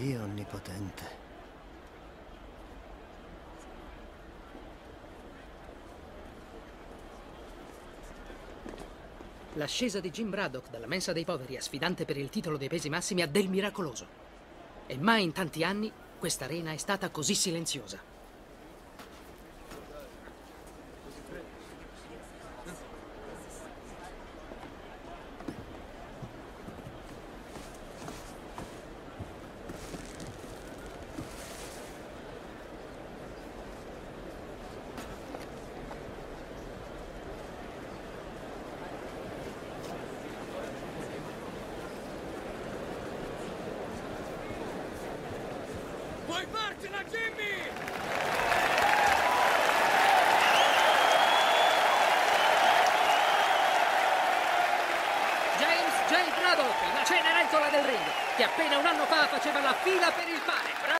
Dio onnipotente. L'ascesa di Jim Braddock dalla mensa dei poveri a sfidante per il titolo dei pesi massimi ha del miracoloso. E mai in tanti anni questa arena è stata così silenziosa. Puoi farcela, Jimmy! James J. Braddock, la Cenerentola del ring, che appena un anno fa faceva la fila per il pane.